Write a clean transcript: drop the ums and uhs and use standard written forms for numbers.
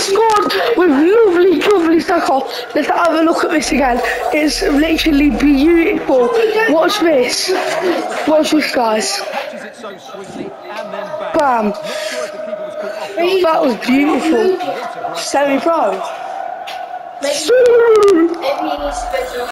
scored with lovely stuff off. Let's have a look at this again. It's literally beautiful. Watch this. Watch this, guys. Bam. That was beautiful. Semi-pro.